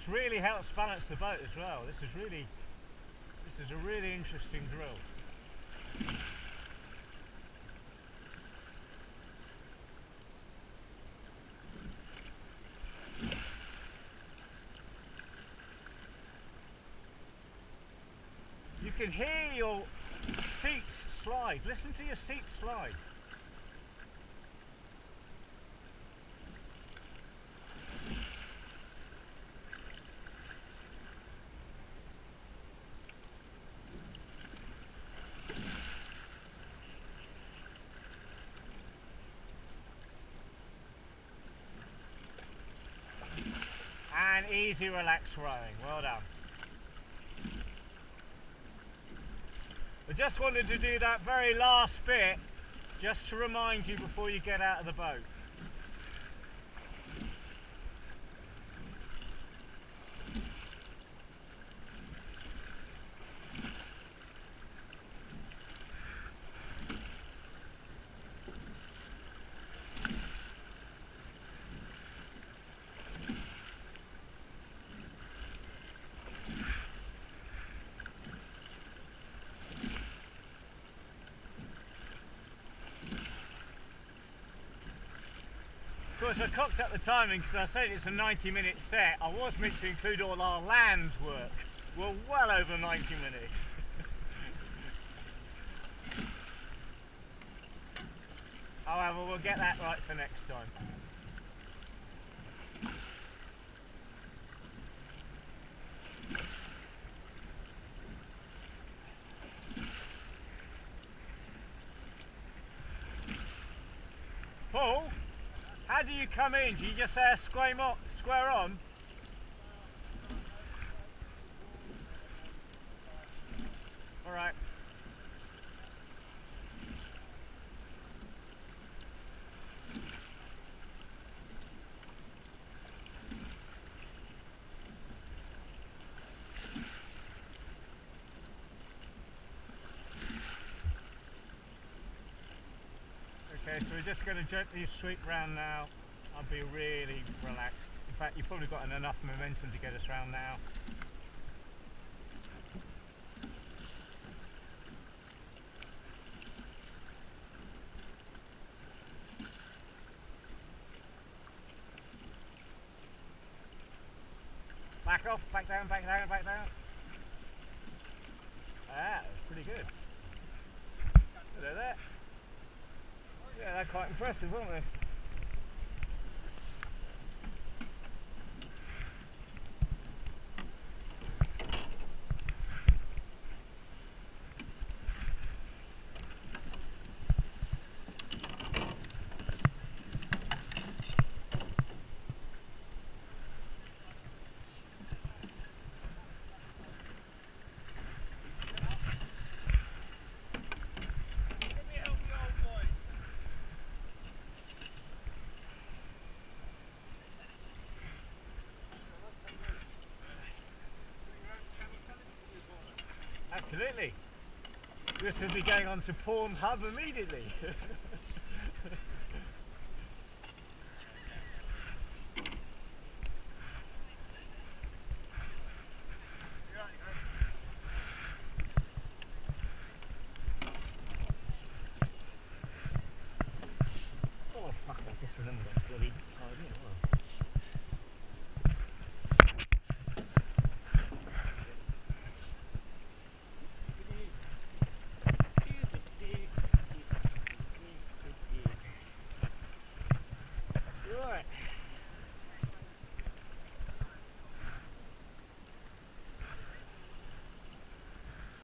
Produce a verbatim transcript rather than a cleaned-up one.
really helps balance the boat as well. This is really, this is a really interesting drill. You can hear your seats slide. Listen to your seats slide. And easy, relaxed rowing. Well done. I just wanted to do that very last bit just to remind you before you get out of the boat. Of course, I cocked up the timing because I said it's a ninety minute set. I was meant to include all our land work. We're well over ninety minutes. However, we'll get that right for next time. Paul? How do you come in? Do you just say square on? Square on? All right. Okay, so we're just going to gently sweep round now. I'll be really relaxed. In fact, you've probably got enough momentum to get us round now. Back off, back down, back down, back down. Ah, that's pretty good. Hello there. Yeah, they're quite impressive, aren't they? Absolutely. This will be going on to Pornhub immediately.